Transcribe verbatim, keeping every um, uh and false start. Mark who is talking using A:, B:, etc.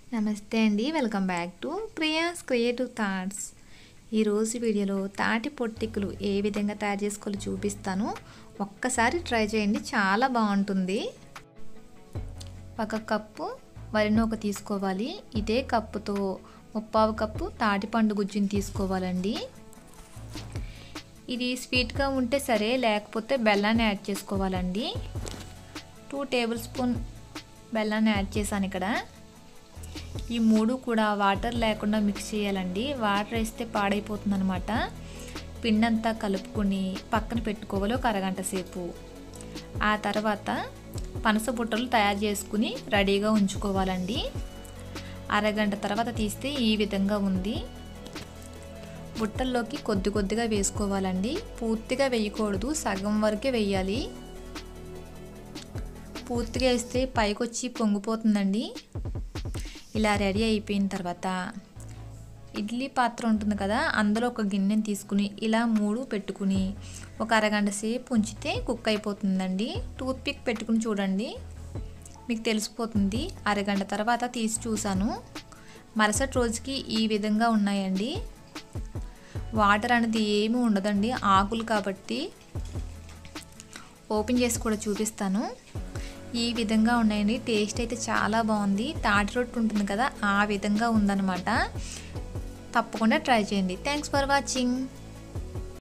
A: నమస్తే అండి, welcome back to Priya's creative thoughts. ఈరోజు వీడియోలో తాటి పొట్టికులు ఏ విధంగా తయారు చేసుకోవాలో చూపిస్తాను. ఒక్కసారి ట్రై చేయండి, చాలా బాగుంటుంది. ఒక కప్పు వరి నూక తీసుకోవాలి. ఇదే కప్పుతో ముప్పావు కప్పు తాటిపండు గుజ్జుని తీసుకోవాలండి. ఇది స్వీట్గా ఉంటే సరే, లేకపోతే బెల్లాన్ని యాడ్ చేసుకోవాలండి. టూ టేబుల్ స్పూన్ బెల్లాన్ని యాడ్ చేశాను ఇక్కడ. ఈ మూడు కూడా వాటర్ లేకుండా మిక్స్ చేయాలండి. వాటర్ వేస్తే పాడైపోతుంది అనమాట. పిండంతా కలుపుకొని పక్కన పెట్టుకోవాలి ఒక అరగంట సేపు. ఆ తర్వాత పనస బుట్టలు తయారు చేసుకుని రెడీగా ఉంచుకోవాలండి. అరగంట తర్వాత తీస్తే ఈ విధంగా ఉంది. బుట్టల్లోకి కొద్ది కొద్దిగా వేసుకోవాలండి. పూర్తిగా వేయకూడదు, సగం వరకే వేయాలి. పూర్తిగా వేస్తే పైకి వచ్చి పొంగిపోతుందండి. ఇలా రెడీ అయిపోయిన తర్వాత ఇడ్లీ పాత్ర ఉంటుంది కదా, అందులో ఒక గిన్నెని తీసుకుని ఇలా మూడు పెట్టుకుని ఒక అరగంట సేపు ఉంచితే కుక్ అయిపోతుందండి. టూత్ పిక్ పెట్టుకుని చూడండి, మీకు తెలిసిపోతుంది. అరగంట తర్వాత తీసి చూసాను, మరుసటి రోజుకి ఈ విధంగా ఉన్నాయండి. వాటర్ అనేది ఏమీ ఉండదండి, ఆకులు కాబట్టి. ఓపెన్ చేసి కూడా చూపిస్తాను. ఈ విధంగా ఉన్నాయండి. టేస్ట్ అయితే చాలా బాగుంది. తాటి రొట్టె ఉంటుంది కదా, ఆ విధంగా ఉందన్నమాట. తప్పకుండా ట్రై చేయండి. Thanks for watching.